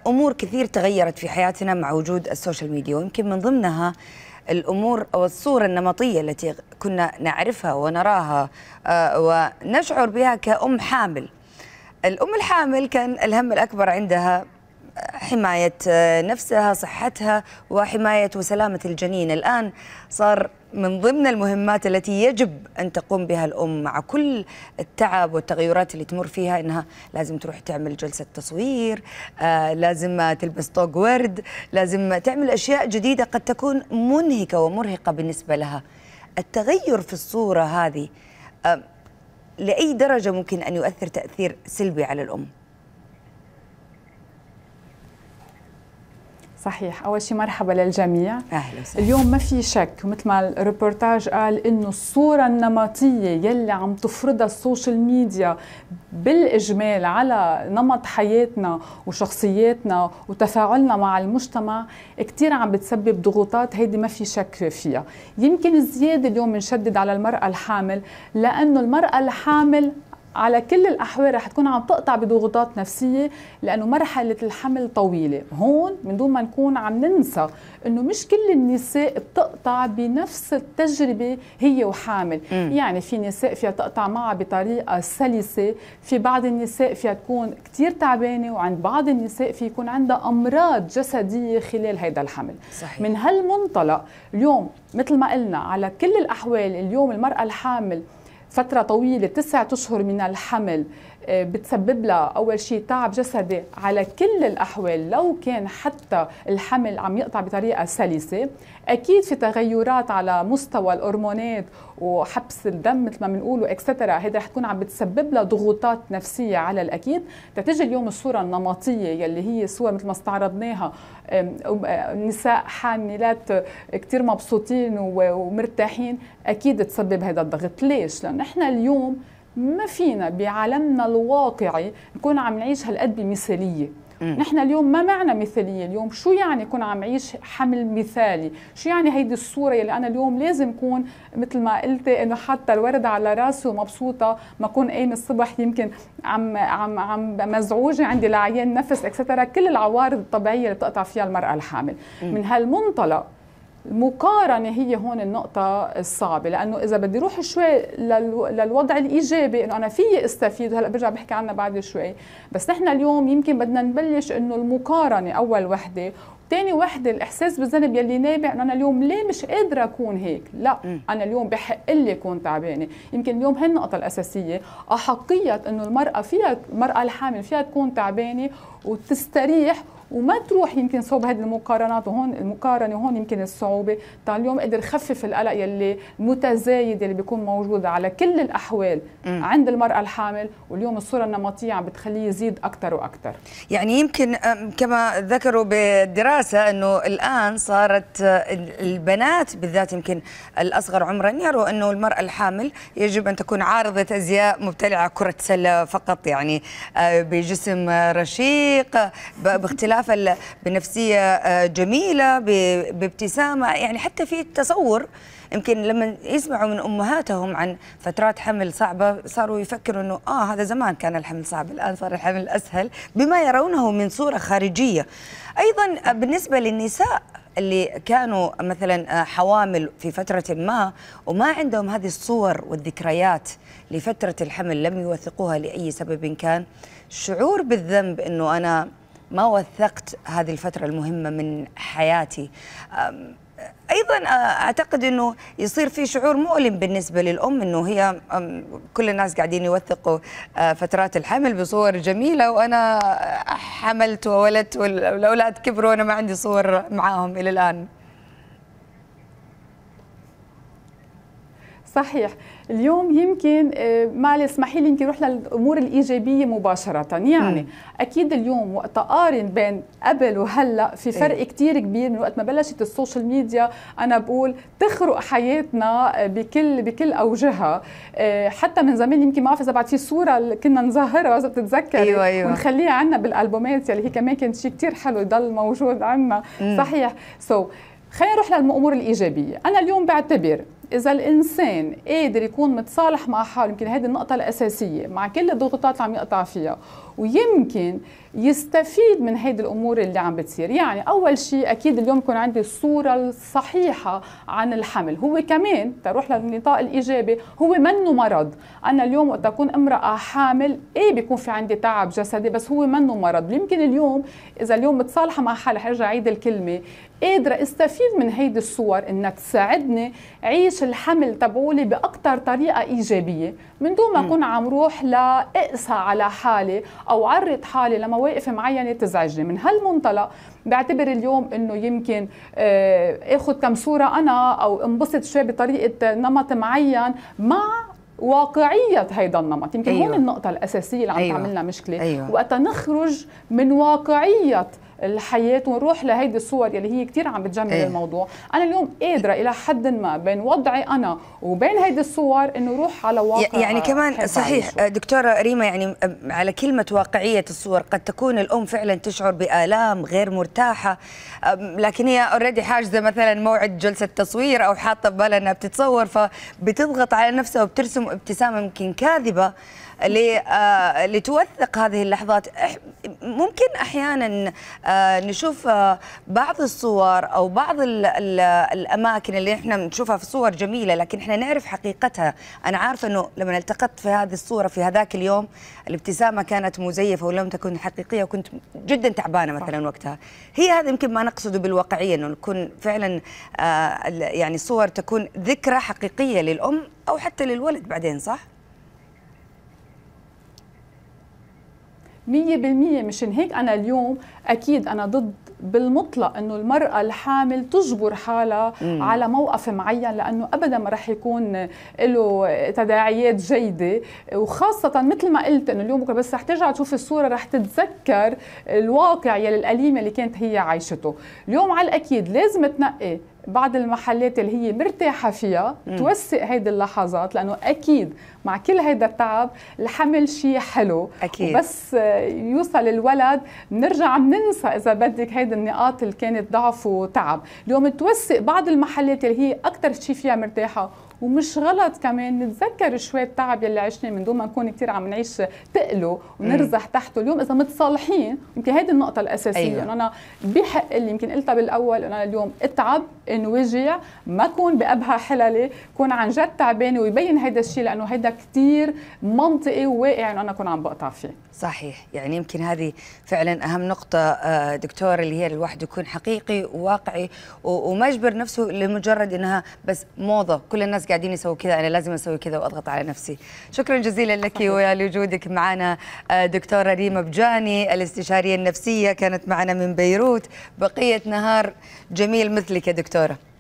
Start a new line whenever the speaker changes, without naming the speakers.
أمور كثير تغيرت في حياتنا مع وجود السوشيال ميديا، ويمكن من ضمنها الأمور أو الصورة النمطية التي كنا نعرفها ونراها ونشعر بها كأم حامل. الأم الحامل كان الهم الأكبر عندها حماية نفسها، صحتها، وحماية وسلامة الجنين. الآن صار من ضمن المهمات التي يجب أن تقوم بها الأم مع كل التعب والتغيرات اللي تمر فيها إنها لازم تروح تعمل جلسة تصوير، لازم تلبس طوق ورد، لازم تعمل أشياء جديدة قد تكون منهكة ومرهقة بالنسبة لها. التغير في الصورة هذه لأي درجة ممكن أن يؤثر تأثير سلبي على الأم؟
صحيح. أول شيء مرحبا للجميع.
أهلا وسهلا.
اليوم ما في شك، مثل ما الريبورتاج قال، إنه الصورة النمطية يلي عم تفرضها السوشيال ميديا بالإجمال على نمط حياتنا وشخصياتنا وتفاعلنا مع المجتمع كتير عم بتسبب ضغوطات، هيدي ما في شك فيها. يمكن الزيادة اليوم بنشدد على المرأة الحامل، لأنه المرأة الحامل على كل الأحوال رح تكون عم تقطع بضغوطات نفسية، لأنه مرحلة الحمل طويلة. هون من دون ما نكون عم ننسى إنه مش كل النساء بتقطع بنفس التجربة هي وحامل. يعني في نساء فيها تقطع معها بطريقة سلسة، في بعض النساء فيها تكون كتير تعبانة، وعند بعض النساء في يكون عندها أمراض جسدية خلال هيدا الحمل. صحيح. من هالمنطلق اليوم مثل ما قلنا على كل الأحوال، اليوم المرأة الحامل فترة طويلة 9 أشهر من الحمل بتسبب لها أول شيء تعب جسدي على كل الأحوال. لو كان حتى الحمل عم يقطع بطريقة سلسة، أكيد في تغيرات على مستوى الهرمونات وحبس الدم مثل ما بنقولوا اكسترا، هيدا رح تكون عم بتسبب لها ضغوطات نفسية على الأكيد. تتجي اليوم الصورة النمطية يلي هي صور مثل ما استعرضناها، نساء حاملات كتير مبسوطين ومرتاحين، أكيد تسبب هذا الضغط. ليش؟ لأن إحنا اليوم ما فينا بعالمنا الواقعي نكون عم نعيش هالقد بمثالية. نحن اليوم ما معنا مثالية. اليوم شو يعني يكون عم عيش حمل مثالي؟ شو يعني هيدي الصورة اللي أنا اليوم لازم أكون مثل ما قلتي إنه حتى الورد على راسي ومبسوطة، ما أكون قايم الصبح يمكن عم مزعوجة، عندي لعيان نفس اكسترا، كل العوارض الطبيعية اللي بتقطع فيها المرأة الحامل. من هالمنطلق المقارنة هي هون النقطة الصعبة، لأنه إذا بدي روح شوي للوضع الإيجابي إنه أنا فيي استفيد، وهلأ برجع بحكي عنها بعد شوي، بس نحن اليوم يمكن بدنا نبلش إنه المقارنة أول وحدة، تاني وحدة الإحساس بالذنب يلي نابع إنه أنا اليوم ليه مش قادرة أكون هيك. لا، أنا اليوم بحق لي أكون تعبانة. يمكن اليوم هي النقطة الأساسية، أحقية إنه المرأة الحامل فيها تكون تعبانة وتستريح وما تروح يمكن صوب هذه المقارنات. وهون المقارنه وهون يمكن الصعوبه. اليوم قدر خفف القلق يلي المتزايد يلي بيكون موجود على كل الاحوال عند المراه الحامل، واليوم الصوره النمطيه عم بتخليه يزيد اكثر واكثر.
يعني يمكن كما ذكروا بالدراسه انه الان صارت البنات بالذات يمكن الاصغر عمرا يروا انه المراه الحامل يجب ان تكون عارضه ازياء مبتلعه كره سله فقط، يعني بجسم رشيق، باختلاف بنفسية جميلة، بابتسامة. يعني حتى في التصور يمكن لما يسمعوا من أمهاتهم عن فترات حمل صعبة صاروا يفكروا أنه هذا زمان كان الحمل صعب، الآن صار الحمل أسهل بما يرونه من صورة خارجية. أيضا بالنسبة للنساء اللي كانوا مثلا حوامل في فترة ما وما عندهم هذه الصور والذكريات لفترة الحمل، لم يوثقوها لأي سبب كان، شعور بالذنب أنه أنا ما وثقت هذه الفترة المهمة من حياتي. أيضا أعتقد أنه يصير في شعور مؤلم بالنسبة للأم، أنه هي كل الناس قاعدين يوثقوا فترات الحمل بصور جميلة، وأنا حملت وولدت والأولاد كبروا وأنا ما عندي صور معاهم إلى الآن.
صحيح. اليوم يمكن معلش اسمحي لي يمكن نروح للامور الايجابيه مباشره. يعني اكيد اليوم وقت اقارن بين قبل وهلا في فرق كتير كبير من وقت ما بلشت السوشيال ميديا، انا بقول تخرق حياتنا بكل اوجهها. حتى من زمان يمكن ما بعرف اذا بعد في صوره كنا نظهرها اذا بتتذكري،
أيوة.
ونخليها عنا بالالبومات يلي هي كمان كانت شيء كتير حلو يضل موجود عنا. صحيح. خلينا نروح للامور الايجابيه. انا اليوم بعتبر إذا الإنسان قادر يكون متصالح مع حاله، يمكن هذه النقطة الأساسية، مع كل الضغوطات اللي عم يقطع فيها، ويمكن يستفيد من هيدي الامور اللي عم بتصير. يعني اول شيء اكيد اليوم يكون عندي الصوره الصحيحه عن الحمل. هو كمان تروح للنطاق الايجابي، هو منه مرض. انا اليوم وقت اكون امراه حامل بيكون في عندي تعب جسدي، بس هو منه مرض. يمكن اليوم اذا اليوم متصالحه مع حالي، حرجع اعيد الكلمه، قادره استفيد من هيدي الصور انها تساعدني عيش الحمل تبعولي باكثر طريقه ايجابيه، من دون ما اكون عم روح لاقسى على حالي او عرض حالي لمواقف معينه تزعجني. من هالمنطلق بعتبر اليوم انه يمكن اخذ كم صوره انا او انبسط شوي بطريقه نمط معين مع واقعية هيدا النمط. يمكن هون النقطة الأساسية اللي عم تعملنا مشكلة. وقتا نخرج من واقعية الحياة ونروح لهيدي الصور اللي هي كتير عم بتجمل الموضوع. أنا اليوم قادرة إلى حد ما بين وضعي أنا وبين هيدي الصور إنه روح على واقع.
يعني كمان صحيح دكتورة ريما، يعني على كلمة واقعية الصور، قد تكون الأم فعلا تشعر بآلام غير مرتاحة، لكن هي اوريدي حاجزة مثلا موعد جلسة تصوير أو حاطة ببالها أنها بتتصور، فبتضغط على نفسها وبترسم ابتسامة يمكن كاذبة لتوثق هذه اللحظات. ممكن أحيانا نشوف بعض الصور أو بعض الأماكن اللي إحنا نشوفها في صور جميلة، لكن إحنا نعرف حقيقتها. أنا عارفة أنه لما التقطت في هذه الصورة في هذاك اليوم الابتسامة كانت مزيفة ولم تكن حقيقية، وكنت جدا تعبانة مثلا وقتها. هي هذا يمكن ما نقصده بالواقعية، أنه نكون فعلا يعني الصور تكون ذكرى حقيقية للأم أو حتى للولد بعدين، صح؟
100%. مشان هيك أنا اليوم أكيد أنا ضد بالمطلق انه المراه الحامل تجبر حالها على موقف معين، لانه ابدا ما رح يكون له تداعيات جيده. وخاصه مثل ما قلت انه اليوم بكره بس رح ترجع تشوف الصوره رح تتذكر الواقع يلي الاليم اللي كانت هي عايشته. اليوم على الاكيد لازم تنقي بعض المحلات اللي هي مرتاحه فيها، توثق هيدي اللحظات، لانه اكيد مع كل هيدا التعب الحمل شيء حلو أكيد. بس يوصل الولد بنرجع بننسى اذا بدك هيدي النقاط اللي كانت ضعف وتعب. اليوم توثق بعض المحلات اللي هي اكثر شيء فيها مرتاحه، ومش غلط كمان نتذكر شويه التعب يلي عشناه من دون ما نكون كثير عم نعيش تقله ونرزح تحته. اليوم اذا متصالحين، يمكن هيدي النقطه الاساسيه. انه انا بحق اللي يمكن قلتها بالاول، انا اليوم اتعب، انوجع، ما اكون بابهى حللي، كون عن جد تعبانه، ويبين هيدا الشيء، لانه هيدا كثير منطقي وواقعي انه انا اكون عم بقطع فيه.
صحيح. يعني يمكن هذه فعلا اهم نقطه دكتور، اللي هي الواحد يكون حقيقي وواقعي وما يجبر نفسه لمجرد انها بس موضه، كل الناس قاعدين يسووا كذا انا لازم اسوي كذا واضغط على نفسي. شكرا جزيلا لك ولوجودك معنا دكتوره ريما بجاني، الاستشاريه النفسيه، كانت معنا من بيروت. بقيه نهار جميل مثلك يا دكتوره.